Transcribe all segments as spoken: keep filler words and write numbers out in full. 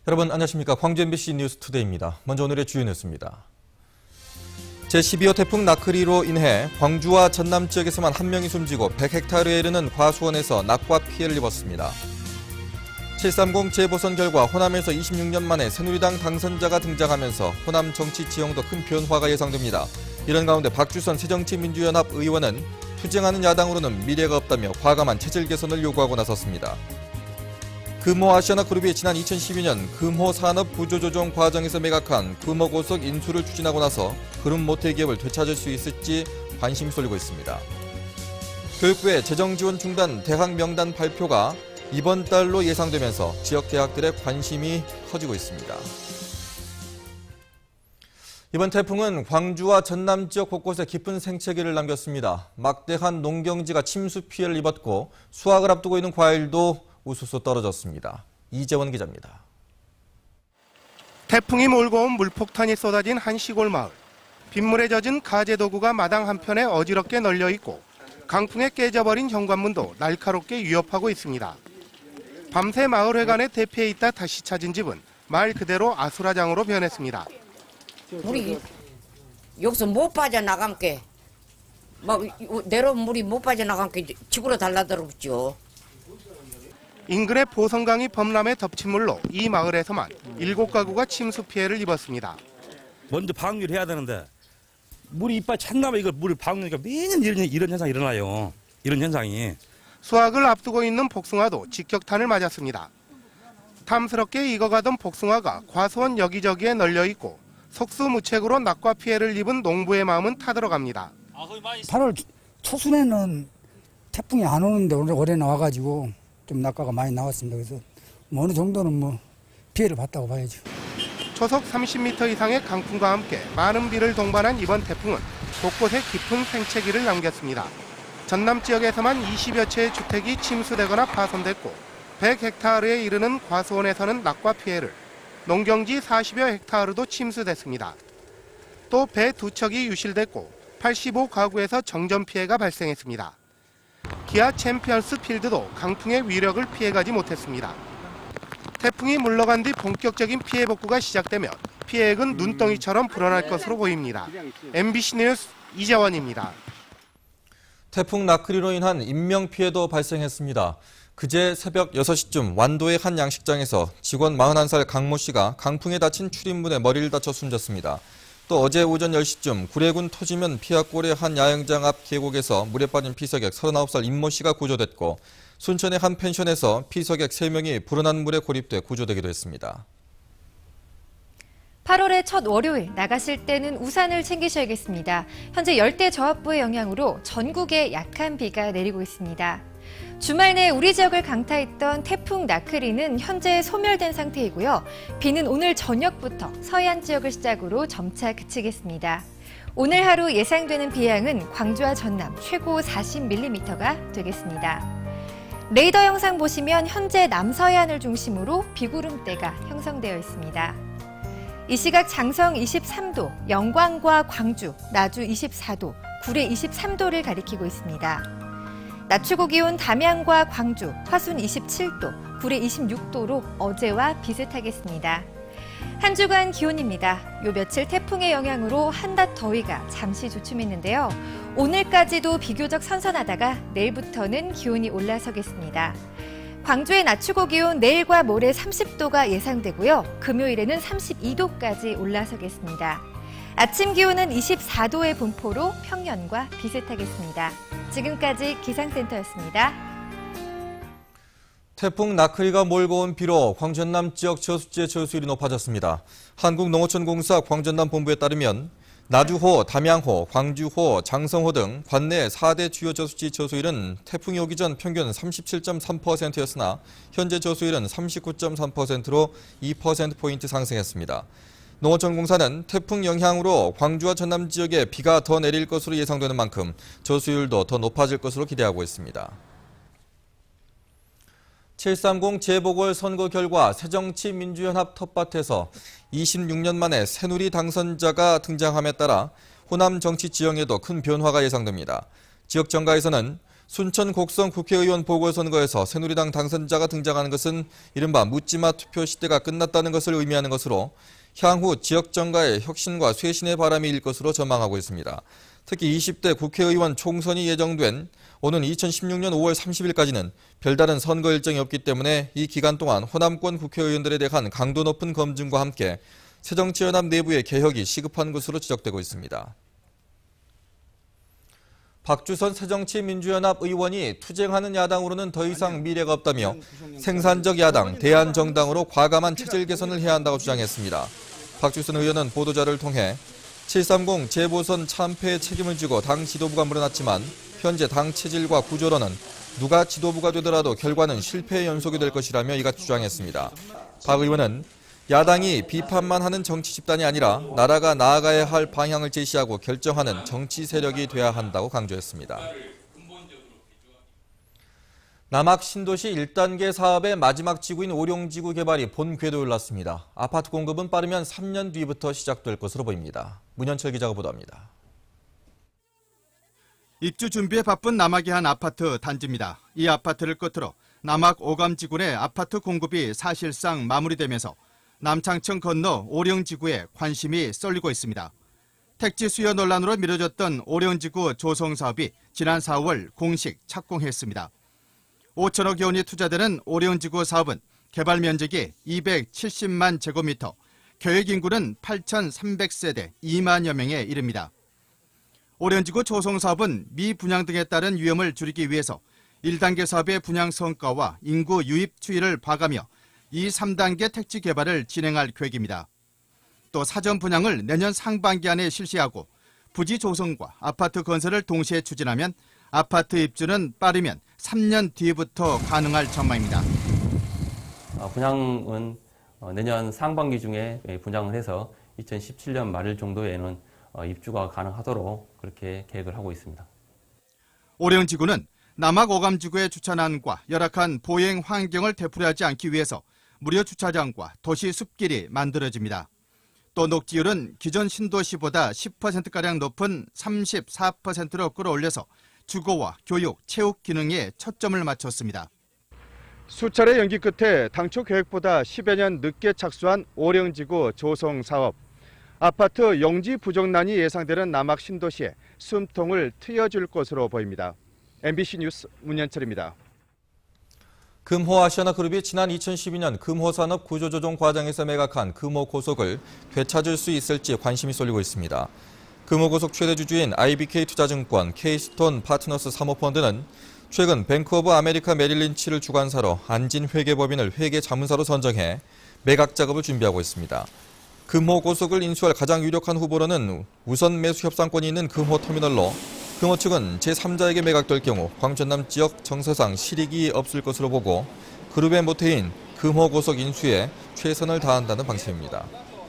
여러분 안녕하십니까. 광주 엠비씨 뉴스투데이입니다. 먼저 오늘의 주요 뉴스입니다. 제십이 호 태풍 나크리로 인해 광주와 전남 지역에서만 한 명이 숨지고 백 헥타르에 이르는 과수원에서 낙과 피해를 입었습니다. 칠삼공 재보선 결과 호남에서 이십육 년 만에 새누리당 당선자가 등장하면서 호남 정치 지형도 큰 변화가 예상됩니다. 이런 가운데 박주선 새정치민주연합 의원은 투쟁하는 야당으로는 미래가 없다며 과감한 체질 개선을 요구하고 나섰습니다. 금호 아시아나그룹이 지난 이천십이 년 금호 산업 구조조정 과정에서 매각한 금호고속 인수를 추진하고 나서 그룹 모태 기업을 되찾을 수 있을지 관심이 쏠리고 있습니다. 교육부의 재정지원 중단 대학 명단 발표가 이번 달로 예상되면서 지역 대학들의 관심이 커지고 있습니다. 이번 태풍은 광주와 전남 지역 곳곳에 깊은 생채기를 남겼습니다. 막대한 농경지가 침수 피해를 입었고 수확을 앞두고 있는 과일도 우수수 떨어졌습니다. 이재원 기자입니다. 태풍이 몰고 온 물폭탄이 쏟아진 한 시골 마을. 빗물에 젖은 가재 도구가 마당 한편에 어지럽게 널려 있고 강풍에 깨져버린 현관문도 날카롭게 위협하고 있습니다. 밤새 마을 회관에 대피해 있다 다시 찾은 집은 말 그대로 아수라장으로 변했습니다. 물이 여기서 못 빠져나감게 막 내려 물이 못 빠져나감게 집으로 달라들었죠. 인근의 보성강이 범람해 덮친 물로 이 마을에서만 일곱 가구가 침수 피해를 입었습니다. 먼저 방류를 해야 되는데 물이 이빨 찼나봐. 이걸 물을 방류니까 매년 이런, 이런 현상이 일어나요. 이런 현상이. 수확을 앞두고 있는 복숭아도 직격탄을 맞았습니다. 탐스럽게 익어가던 복숭아가 과수원 여기저기에 널려 있고 속수무책으로 낙과 피해를 입은 농부의 마음은 타들어갑니다. 팔월 초순에는 태풍이 안 오는데 오늘 올해 나와가지고 좀 낙과가 많이 나왔습니다. 그래서 뭐 어느 정도는 뭐 피해를 봤다고 봐야죠. 초속 삼십 미터 이상의 강풍과 함께 많은 비를 동반한 이번 태풍은 곳곳에 깊은 생채기를 남겼습니다. 전남 지역에서만 이십여 채의 주택이 침수되거나 파손됐고 백 헥타르에 이르는 과수원에서는 낙과 피해를, 농경지 사십여 헥타르도 침수됐습니다. 또 배 두 척이 유실됐고 팔십오 가구에서 정전 피해가 발생했습니다. 기아 챔피언스 필드도 강풍의 위력을 피해가지 못했습니다. 태풍이 물러간 뒤 본격적인 피해 복구가 시작되면 피해액은 눈덩이처럼 불어날 것으로 보입니다. 엠비씨 뉴스 이재원입니다. 태풍 나크리로 인한 인명피해도 발생했습니다. 그제 새벽 여섯 시쯤 완도의 한 양식장에서 직원 마흔한 살 강모 씨가 강풍에 다친 출입문에 머리를 다쳐 숨졌습니다. 또 어제 오전 열 시쯤 구례군 토지면 피아골의 한 야영장 앞 계곡에서 물에 빠진 피서객 서른아홉 살 임모 씨가 구조됐고 순천의 한 펜션에서 피서객 세 명이 불어난 물에 고립돼 구조되기도 했습니다. 팔월의 첫 월요일 나가실 때는 우산을 챙기셔야겠습니다. 현재 열대저압부의 영향으로 전국에 약한 비가 내리고 있습니다. 주말 내 우리 지역을 강타했던 태풍 나크리는 현재 소멸된 상태이고요. 비는 오늘 저녁부터 서해안 지역을 시작으로 점차 그치겠습니다. 오늘 하루 예상되는 비양은 광주와 전남 최고 사십 밀리미터가 되겠습니다. 레이더 영상 보시면 현재 남서해안을 중심으로 비구름대가 형성되어 있습니다. 이 시각 장성 이십삼 도, 영광과 광주, 나주 이십사 도, 구례 이십삼 도를 가리키고 있습니다. 낮 최고 기온 담양과 광주, 화순 이십칠 도, 구례 이십육 도로 어제와 비슷하겠습니다. 한 주간 기온입니다. 요 며칠 태풍의 영향으로 한낮 더위가 잠시 주춤했는데요. 오늘까지도 비교적 선선하다가 내일부터는 기온이 올라서겠습니다. 광주의 낮 최고 기온 내일과 모레 삼십 도가 예상되고요. 금요일에는 삼십이 도까지 올라서겠습니다. 아침 기온은 이십사 도의 분포로 평년과 비슷하겠습니다. 지금까지 기상센터였습니다. 태풍 나크리가 몰고 온 비로 광주 전남 지역 저수지의 저수율이 높아졌습니다. 한국농어촌공사 광전남 본부에 따르면 나주호, 담양호, 광주호, 장성호 등 관내 사 대 주요 저수지 저수율은 태풍이 오기 전 평균 삼십칠 점 삼 퍼센트였으나 현재 저수율은 삼십구 점 삼 퍼센트로 이 퍼센트포인트 상승했습니다. 농어촌공사는 태풍 영향으로 광주와 전남 지역에 비가 더 내릴 것으로 예상되는 만큼 저수율도 더 높아질 것으로 기대하고 있습니다. 칠삼공 재보궐선거 결과 새정치민주연합 텃밭에서 이십육 년 만에 새누리 당선자가 등장함에 따라 호남 정치 지형에도 큰 변화가 예상됩니다. 지역 정가에서는 순천 곡성 국회의원 보궐선거에서 새누리당 당선자가 등장하는 것은 이른바 묻지마 투표 시대가 끝났다는 것을 의미하는 것으로 향후 지역 정가의 혁신과 쇄신의 바람이 일 것으로 전망하고 있습니다. 특히 이십 대 국회의원 총선이 예정된 오는 이천십육 년 오월 삼십일까지는 별다른 선거 일정이 없기 때문에 이 기간 동안 호남권 국회의원들에 대한 강도 높은 검증과 함께 새정치연합 내부의 개혁이 시급한 것으로 지적되고 있습니다. 박주선 새정치민주연합 의원이 투쟁하는 야당으로는 더 이상 미래가 없다며 생산적 야당, 대한정당으로 과감한 체질 개선을 해야 한다고 주장했습니다. 박주선 의원은 보도자를 통해 칠삼공 재보선 참패의 책임을 지고 당 지도부가 물러났지만 현재 당 체질과 구조로는 누가 지도부가 되더라도 결과는 실패의 연속이 될 것이라며 이같이 주장했습니다. 박 의원은 야당이 비판만 하는 정치 집단이 아니라 나라가 나아가야 할 방향을 제시하고 결정하는 정치 세력이 돼야 한다고 강조했습니다. 남학 신도시 일 단계 사업의 마지막 지구인 오룡지구 개발이 본 궤도에 올랐습니다. 아파트 공급은 빠르면 삼 년 뒤부터 시작될 것으로 보입니다. 문현철 기자가 보도합니다. 입주 준비에 바쁜 남학의 한 아파트 단지입니다. 이 아파트를 끝으로 남학 오감지구의 아파트 공급이 사실상 마무리되면서 남창천 건너 오령지구에 관심이 쏠리고 있습니다. 택지 수요 논란으로 미뤄졌던 오령지구 조성 사업이 지난 사월 공식 착공했습니다. 오천억여 원이 투자되는 오령지구 사업은 개발 면적이 이백칠십만 제곱미터, 계획 인구는 팔천삼백 세대 이만여 명에 이릅니다. 오령지구 조성 사업은 미분양 등에 따른 위험을 줄이기 위해서 일 단계 사업의 분양 성과와 인구 유입 추이를 봐가며 이 삼 단계 택지 개발을 진행할 계획입니다. 또 사전 분양을 내년 상반기 안에 실시하고 부지 조성과 아파트 건설을 동시에 추진하면 아파트 입주는 빠르면 삼 년 뒤부터 가능할 전망입니다. 분양은 내년 상반기 중에 분양을 해서 이천십칠 년 말 정도에는 입주가 가능하도록 그렇게 계획을 하고 있습니다. 오령지구는 남학 오감지구의 주차난과 열악한 보행 환경을 되풀이하지 않기 위해서 무료 주차장과 도시 숲길이 만들어집니다. 또 녹지율은 기존 신도시보다 십 퍼센트가량 높은 삼십사 퍼센트로 끌어올려서 주거와 교육, 체육 기능에 초점을 맞췄습니다. 수차례 연기 끝에 당초 계획보다 십여 년 늦게 착수한 오령지구 조성 사업. 아파트 용지 부족난이 예상되는 남학 신도시에 숨통을 트여줄 것으로 보입니다. 엠비씨 뉴스 문현철입니다. 금호아시아나그룹이 지난 이천십이 년 금호산업 구조조정 과정에서 매각한 금호고속을 되찾을 수 있을지 관심이 쏠리고 있습니다. 금호고속 최대 주주인 아이비케이 투자증권, 케이스톤 파트너스 사모펀드는 최근 뱅크 오브 아메리카 메릴린치를 주관사로 안진 회계법인을 회계자문사로 선정해 매각 작업을 준비하고 있습니다. 금호고속을 인수할 가장 유력한 후보로는 우선 매수 협상권이 있는 금호터미널로 금호 측은 제삼자에게 매각될 경우 광주 전남 지역 정서상 실익이 없을 것으로 보고 그룹의 모태인 금호고속 인수에 최선을 다한다는 방침입니다.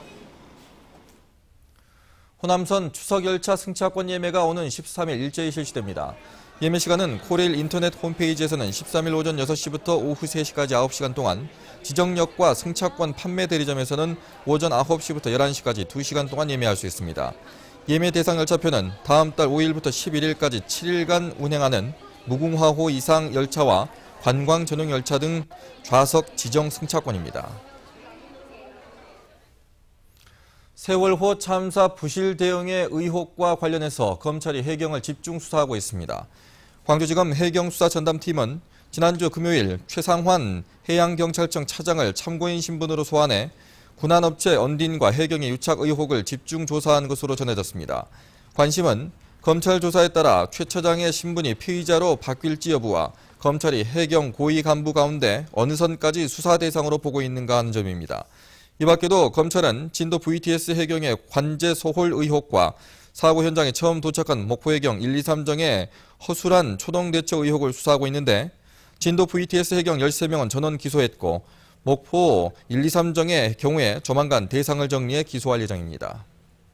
호남선 추석열차 승차권 예매가 오는 십삼 일 일제히 실시됩니다. 예매 시간은 코레일 인터넷 홈페이지에서는 십삼 일 오전 여섯 시부터 오후 세 시까지 아홉 시간 동안, 지정역과 승차권 판매 대리점에서는 오전 아홉 시부터 열한 시까지 두 시간 동안 예매할 수 있습니다. 예매 대상 열차표는 다음 달 오 일부터 십일 일까지 칠 일간 운행하는 무궁화호 이상 열차와 관광 전용 열차 등 좌석 지정 승차권입니다. 세월호 참사 부실 대응의 의혹과 관련해서 검찰이 해경을 집중 수사하고 있습니다. 광주지검 해경수사전담팀은 지난주 금요일 최상환 해양경찰청 차장을 참고인 신분으로 소환해 군안업체 언딘과 해경의 유착 의혹을 집중 조사한 것으로 전해졌습니다. 관심은 검찰 조사에 따라 최 차장의 신분이 피의자로 바뀔지 여부와 검찰이 해경 고위 간부 가운데 어느 선까지 수사 대상으로 보고 있는가 하는 점입니다. 이 밖에도 검찰은 진도 브이티에스 해경의 관제 소홀 의혹과 사고 현장에 처음 도착한 목포해경 일, 이, 삼정의 허술한 초동대처 의혹을 수사하고 있는데 진도 브이티에스 해경 열세 명은 전원 기소했고 목포 일, 이, 삼정의 경우에 조만간 대상을 정리해 기소할 예정입니다.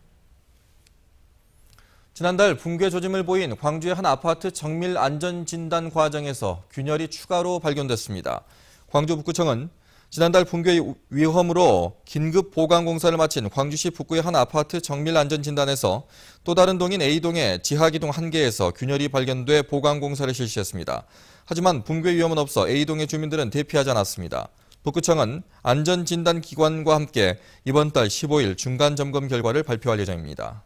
지난달 붕괴 조짐을 보인 광주의 한 아파트 정밀 안전진단 과정에서 균열이 추가로 발견됐습니다. 광주북구청은 지난달 붕괴 위험으로 긴급 보강 공사를 마친 광주시 북구의 한 아파트 정밀 안전 진단에서 또 다른 동인 A동의 지하 기둥 한 개에서 균열이 발견돼 보강 공사를 실시했습니다. 하지만 붕괴 위험은 없어 A동의 주민들은 대피하지 않았습니다. 북구청은 안전진단기관과 함께 이번 달 십오일 중간 점검 결과를 발표할 예정입니다.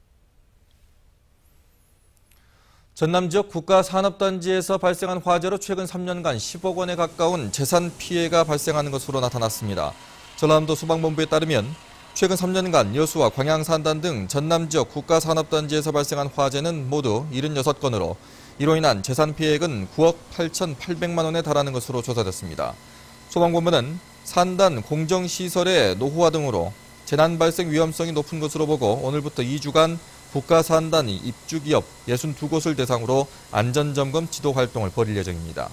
전남 지역 국가산업단지에서 발생한 화재로 최근 삼 년간 십억 원에 가까운 재산 피해가 발생하는 것으로 나타났습니다. 전남도 소방본부에 따르면 최근 삼 년간 여수와 광양산단 등 전남 지역 국가산업단지에서 발생한 화재는 모두 칠십육 건으로 이로 인한 재산 피해액은 구억 팔천팔백만 원에 달하는 것으로 조사됐습니다. 소방본부는 산단 공정시설의 노후화 등으로 재난 발생 위험성이 높은 것으로 보고 오늘부터 이 주간 국가산단 입주기업 육십이 곳을 대상으로 안전점검 지도 활동을 벌일 예정입니다.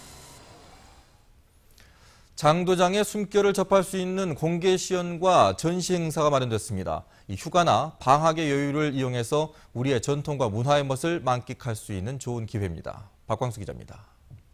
장도장의 숨결을 접할 수 있는 공개 시연과 전시 행사가 마련됐습니다. 이 휴가나 방학의 여유를 이용해서 우리의 전통과 문화의 멋을 만끽할 수 있는 좋은 기회입니다. 박광수 기자입니다.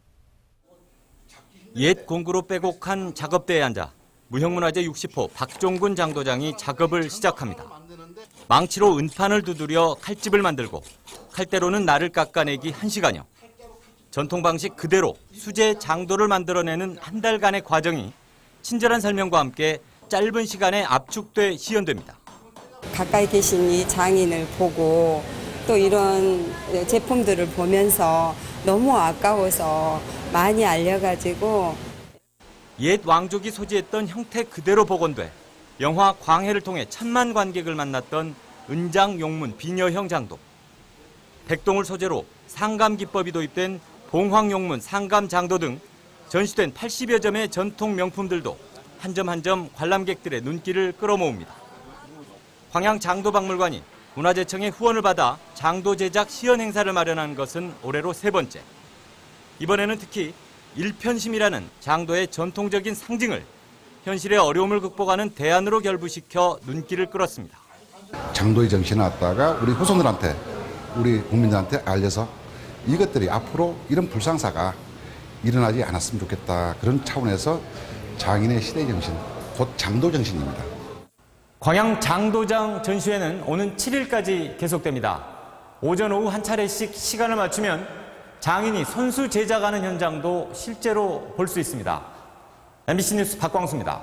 옛 공구로 빼곡한 작업대에 앉아 무형문화재 육십 호 박종군 장도장이 작업을 시작합니다. 망치로 은판을 두드려 칼집을 만들고 칼대로는 날을 깎아내기 한 시간여. 전통 방식 그대로 수제 장도를 만들어내는 한 달간의 과정이 친절한 설명과 함께 짧은 시간에 압축돼 시연됩니다. 가까이 계신 이 장인을 보고 또 이런 제품들을 보면서 너무 아까워서 많이 알려가지고 옛 왕족이 소지했던 형태 그대로 복원돼 영화 광해를 통해 천만 관객을 만났던 은장용문 비녀형 장도. 백동을 소재로 상감 기법이 도입된 봉황용문 상감 장도 등 전시된 팔십여 점의 전통 명품들도 한 점 한 점 관람객들의 눈길을 끌어모읍니다. 광양장도박물관이 문화재청의 후원을 받아 장도 제작 시연 행사를 마련한 것은 올해로 세 번째. 이번에는 특히 일편심이라는 장도의 전통적인 상징을 현실의 어려움을 극복하는 대안으로 결부시켜 눈길을 끌었습니다. 장도의 정신을 갖다가 우리 후손들한테, 우리 국민들한테 알려서 이것들이 앞으로 이런 불상사가 일어나지 않았으면 좋겠다. 그런 차원에서 장인의 시대 정신, 곧 장도 정신입니다. 광양 장도장 전시회는 오는 칠 일까지 계속됩니다. 오전 오후 한 차례씩 시간을 맞추면 장인이 손수 제작하는 현장도 실제로 볼 수 있습니다. 엠비씨 뉴스 박광수입니다.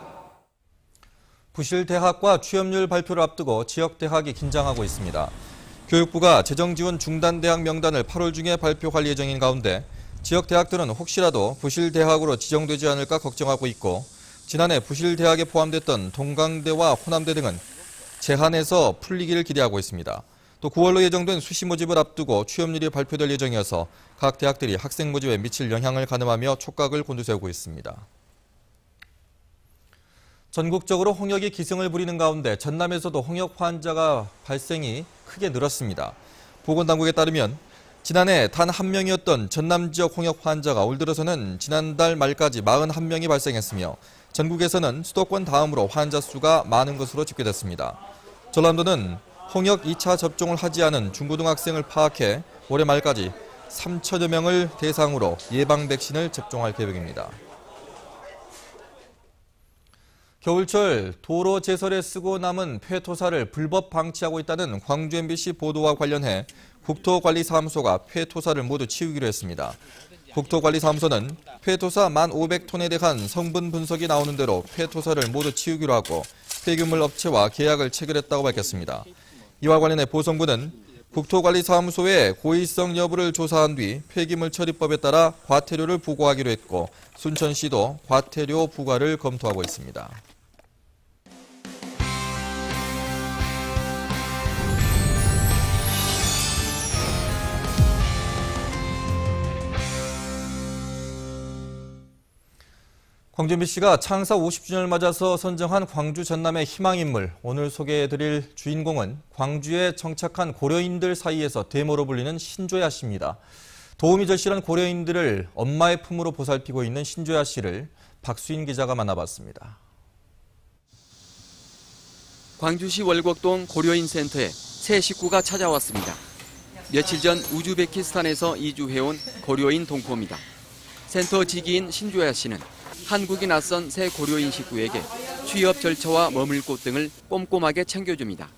부실대학과 취업률 발표를 앞두고 지역대학이 긴장하고 있습니다. 교육부가 재정지원 중단대학 명단을 팔월 중에 발표할 예정인 가운데 지역대학들은 혹시라도 부실대학으로 지정되지 않을까 걱정하고 있고 지난해 부실대학에 포함됐던 동강대와 호남대 등은 제한해서 풀리기를 기대하고 있습니다. 또 구월로 예정된 수시 모집을 앞두고 취업률이 발표될 예정이어서 각 대학들이 학생 모집에 미칠 영향을 가늠하며 촉각을 곤두세우고 있습니다. 전국적으로 홍역이 기승을 부리는 가운데 전남에서도 홍역 환자가 발생이 크게 늘었습니다. 보건당국에 따르면 지난해 단 한 명이었던 전남 지역 홍역 환자가 올 들어서는 지난달 말까지 사십일 명이 발생했으며 전국에서는 수도권 다음으로 환자 수가 많은 것으로 집계됐습니다. 전남도는 홍역 이 차 접종을 하지 않은 중고등학생을 파악해 올해 말까지 삼천여 명을 대상으로 예방 백신을 접종할 계획입니다. 겨울철 도로 제설에 쓰고 남은 폐토사를 불법 방치하고 있다는 광주 엠비씨 보도와 관련해 국토관리사무소가 폐토사를 모두 치우기로 했습니다. 국토관리사무소는 폐토사 만 오백 톤에 대한 성분 분석이 나오는 대로 폐토사를 모두 치우기로 하고 폐기물 업체와 계약을 체결했다고 밝혔습니다. 이와 관련해 보성부는 국토관리사무소의 고의성 여부를 조사한 뒤 폐기물 처리법에 따라 과태료를 부과하기로 했고 순천시도 과태료 부과를 검토하고 있습니다. 광주 엠비씨가 창사 오십 주년을 맞아서 선정한 광주 전남의 희망인물, 오늘 소개해드릴 주인공은 광주에 정착한 고려인들 사이에서 대모로 불리는 신조야 씨입니다. 도움이 절실한 고려인들을 엄마의 품으로 보살피고 있는 신조야 씨를 박수인 기자가 만나봤습니다. 광주시 월곡동 고려인 센터에 새 식구가 찾아왔습니다. 며칠 전 우즈베키스탄에서 이주해온 고려인 동포입니다. 센터 지기인 신조야 씨는 한국이 낯선 새 고려인 식구에게 취업 절차와 머물 곳 등을 꼼꼼하게 챙겨줍니다.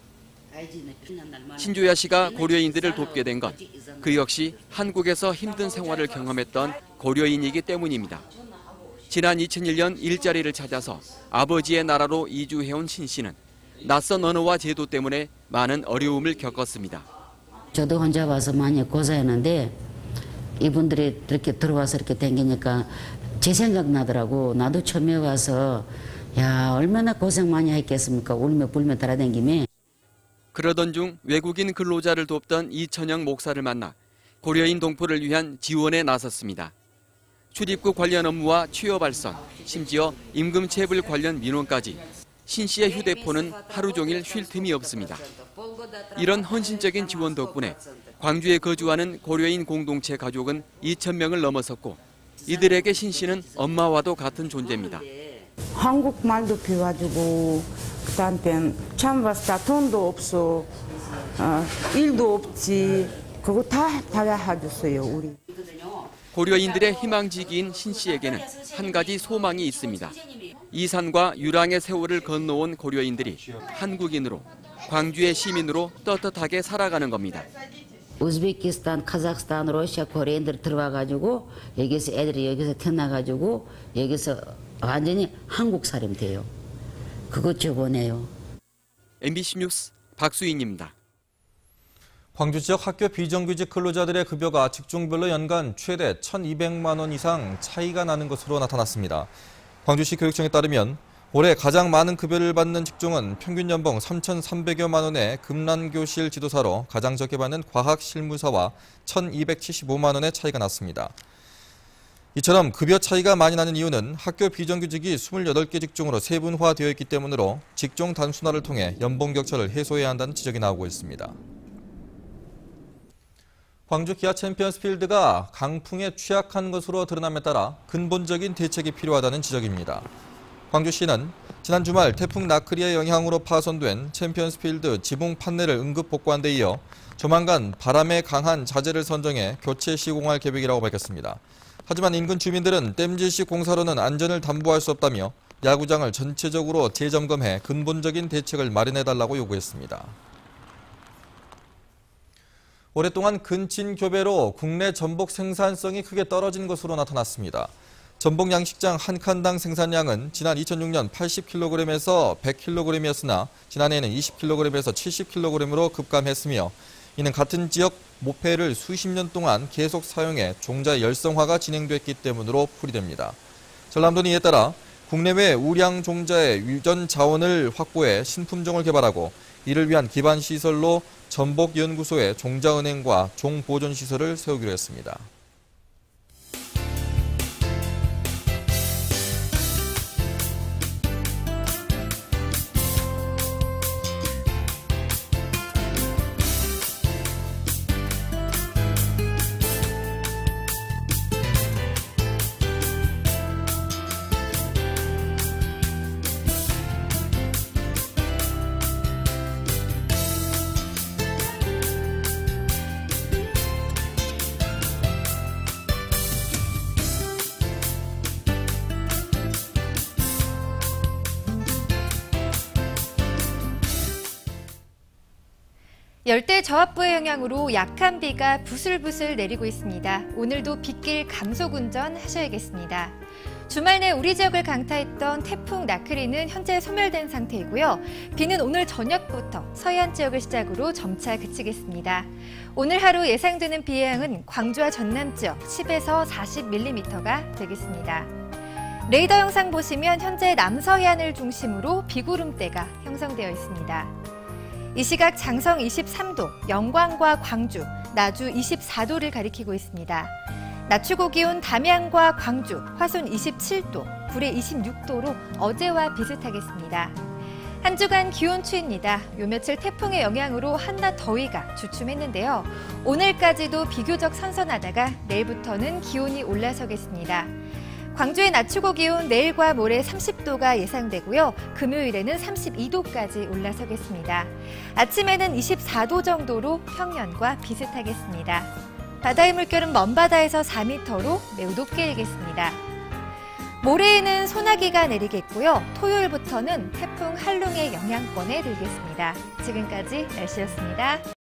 신조야 씨가 고려인들을 돕게 된 건 그 역시 한국에서 힘든 생활을 경험했던 고려인이기 때문입니다. 지난 이천일 년 일자리를 찾아서 아버지의 나라로 이주해온 신 씨는 낯선 언어와 제도 때문에 많은 어려움을 겪었습니다. 저도 혼자 와서 많이 고생했는데 이분들이 이렇게 들어와서 이렇게 댕기니까 제 생각 나더라고. 나도 처음에 와서 야 얼마나 고생 많이 했겠습니까. 울며 불며 따라댕기며. 그러던 중 외국인 근로자를 돕던 이천영 목사를 만나 고려인 동포를 위한 지원에 나섰습니다. 출입국 관련 업무와 취업 알선, 심지어 임금 체불 관련 민원까지 신 씨의 휴대폰은 하루 종일 쉴 틈이 없습니다. 이런 헌신적인 지원 덕분에 광주에 거주하는 고려인 공동체 가족은 이천 명을 넘어섰고 이들에게 신 씨는 엄마와도 같은 존재입니다. 한국말도 배워주고 그다음에 처음 왔을 때 돈도 없어, 어, 일도 없지. 그거 다 받아줬어요 우리. 고려인들의 희망지기인 신 씨에게는 한 가지 소망이 있습니다. 이산과 유랑의 세월을 건너온 고려인들이 한국인으로, 광주의 시민으로 떳떳하게 살아가는 겁니다. 우즈베키스탄, 카자흐스탄, 러시아, 코리아인들이 들어와가지고 여기서 애들이 여기서 태어나가지고 여기서 완전히 한국 사람 돼요. 그것 좀 원해요. 엠비씨 뉴스 박수인입니다. 광주 지역 학교 비정규직 근로자들의 급여가 직종별로 연간 최대 천이백만 원 이상 차이가 나는 것으로 나타났습니다. 광주시 교육청에 따르면 올해 가장 많은 급여를 받는 직종은 평균 연봉 삼천삼백여만 원의 금란교실 지도사로 가장 적게 받는 과학실무사와 천이백칠십오만 원의 차이가 났습니다. 이처럼 급여 차이가 많이 나는 이유는 학교 비정규직이 이십팔 개 직종으로 세분화되어 있기 때문으로 직종 단순화를 통해 연봉 격차를 해소해야 한다는 지적이 나오고 있습니다. 광주 기아 챔피언스필드가 강풍에 취약한 것으로 드러남에 따라 근본적인 대책이 필요하다는 지적입니다. 광주시는 지난 주말 태풍 나크리의 영향으로 파손된 챔피언스필드 지붕 판넬을 응급 복구한 데 이어 조만간 바람에 강한 자재를 선정해 교체 시공할 계획이라고 밝혔습니다. 하지만 인근 주민들은 땜질식 공사로는 안전을 담보할 수 없다며 야구장을 전체적으로 재점검해 근본적인 대책을 마련해달라고 요구했습니다. 오랫동안 근친 교배로 국내 전복 생산성이 크게 떨어진 것으로 나타났습니다. 전복 양식장 한 칸당 생산량은 지난 이천육 년 팔십 킬로그램에서 백 킬로그램이었으나 지난해에는 이십 킬로그램에서 칠십 킬로그램으로 급감했으며 이는 같은 지역 모패를 수십 년 동안 계속 사용해 종자 열성화가 진행됐기 때문으로 풀이됩니다. 전남도는 이에 따라 국내외 우량 종자의 유전 자원을 확보해 신품종을 개발하고 이를 위한 기반 시설로 전복연구소의 종자은행과 종보존시설을 세우기로 했습니다. 열대 저압부의 영향으로 약한 비가 부슬부슬 내리고 있습니다. 오늘도 빗길 감속 운전 하셔야겠습니다. 주말 내 우리 지역을 강타했던 태풍 나크리는 현재 소멸된 상태이고요. 비는 오늘 저녁부터 서해안 지역을 시작으로 점차 그치겠습니다. 오늘 하루 예상되는 비의 양은 광주와 전남 지역 십에서 사십 밀리미터가 되겠습니다. 레이더 영상 보시면 현재 남서해안을 중심으로 비구름대가 형성되어 있습니다. 이 시각 장성 이십삼 도, 영광과 광주, 나주 이십사 도를 가리키고 있습니다. 낮 최고 기온 담양과 광주, 화순 이십칠 도, 구례 이십육 도로 어제와 비슷하겠습니다. 한 주간 기온 추이입니다. 요 며칠 태풍의 영향으로 한낮 더위가 주춤했는데요. 오늘까지도 비교적 선선하다가 내일부터는 기온이 올라서겠습니다. 광주의 낮 최고 기온 내일과 모레 삼십 도가 예상되고요. 금요일에는 삼십이 도까지 올라서겠습니다. 아침에는 이십사 도 정도로 평년과 비슷하겠습니다. 바다의 물결은 먼바다에서 사 미터로 매우 높게 일겠습니다. 모레에는 소나기가 내리겠고요. 토요일부터는 태풍 한룽의 영향권에 들겠습니다. 지금까지 날씨였습니다.